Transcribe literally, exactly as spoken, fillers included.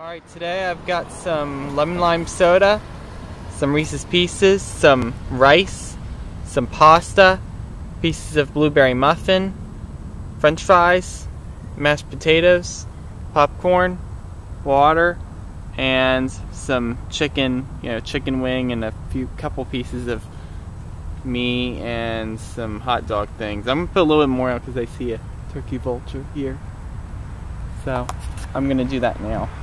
Alright, today I've got some lemon lime soda, some Reese's Pieces, some rice, some pasta, pieces of blueberry muffin, french fries, mashed potatoes, popcorn, water, and some chicken, you know, chicken wing and a few couple pieces of meat and some hot dog things. I'm going to put a little bit more on because I see a Turkey Vulture here. So, I'm going to do that now.